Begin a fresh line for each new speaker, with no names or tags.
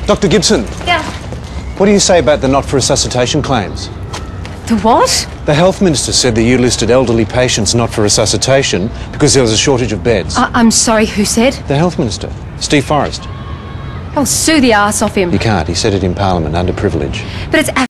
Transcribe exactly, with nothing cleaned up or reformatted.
Doctor Gibson.
Yeah.
What do you say about the not-for-resuscitation claims?
The what?
The health minister said that you listed elderly patients not for resuscitation because there was a shortage of beds.
I I'm sorry, who said?
The health minister, Steve Forrest.
I'll sue the arse off him.
You can't. He said it in Parliament under privilege.
But it's